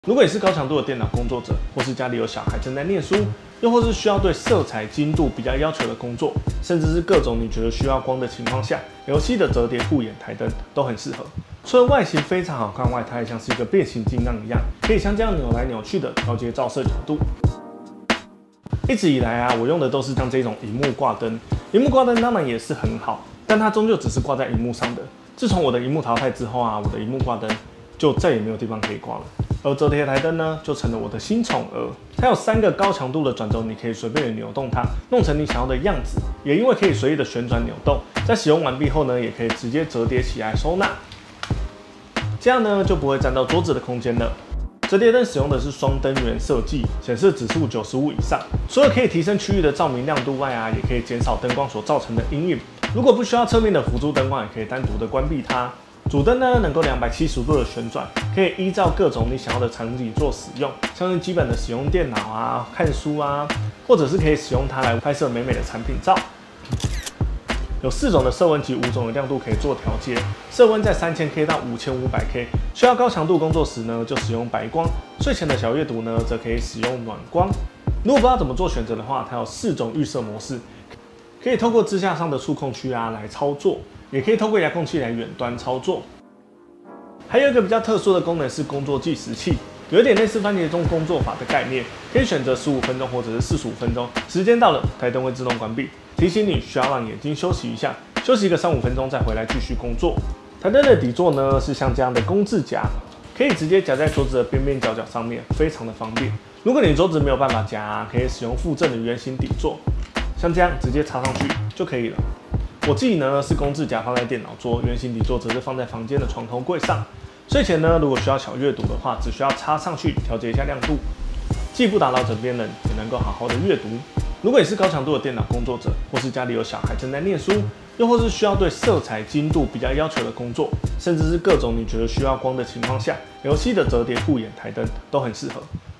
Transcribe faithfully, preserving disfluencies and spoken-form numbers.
如果你是高强度的电脑工作者，或是家里有小孩正在念书，又或是需要对色彩精度比较要求的工作，甚至是各种你觉得需要光的情况下 ，L C 的折叠护眼台灯都很适合。除了外形非常好看外，它还像是一个变形金刚一样，可以像这样扭来扭去的调节照射角度。一直以来啊，我用的都是像这种萤幕挂灯，萤幕挂灯当然也是很好，但它终究只是挂在萤幕上的。自从我的萤幕淘汰之后啊，我的萤幕挂灯就再也没有地方可以挂了。而折叠台灯呢，就成了我的新宠儿。它有三个高强度的转轴，你可以随便的扭动它，弄成你想要的样子。也因为可以随意的旋转扭动，在使用完毕后呢，也可以直接折叠起来收纳，这样呢就不会占到桌子的空间了。折叠灯使用的是双灯源设计，显示指数九十五以上，除了可以提升区域的照明亮度外啊，也可以减少灯光所造成的阴影。如果不需要侧面的辅助灯光，也可以单独的关闭它。主灯呢能够两百七十度的旋转，可以依照各种你想要的场景做使用，像是基本的使用电脑啊、看书啊，或者是可以使用它来拍摄美美的产品照。有四种的色温及五种的亮度可以做调节，色温在 三千 K 到 五千五百 K， 需要高强度工作时呢就使用白光，睡前的小阅读呢则可以使用暖光。如果不知道怎么做选择的话，它有四种预设模式，可以透过支架上的触控区啊来操作。也可以透过遥控器来远端操作。还有一个比较特殊的功能是工作计时器，有一点类似番茄钟工作法的概念，可以选择十五分钟或者是四十五分钟，时间到了，台灯会自动关闭，提醒你需要让眼睛休息一下，休息一个三五分钟再回来继续工作。台灯的底座呢是像这样的工字夹，可以直接夹在桌子的边边角角上面，非常的方便。如果你桌子没有办法夹，可以使用附赠的圆形底座，像这样直接插上去就可以了。我自己呢是工字夹放在电脑桌，圆形底座则是放在房间的床头柜上。睡前呢，如果需要小阅读的话，只需要插上去调节一下亮度，既不打扰枕边人，也能够好好的阅读。如果你是高强度的电脑工作者，或是家里有小孩正在念书，又或是需要对色彩精度比较要求的工作，甚至是各种你觉得需要光的情况下 ，L C 的折叠护眼台灯都很适合。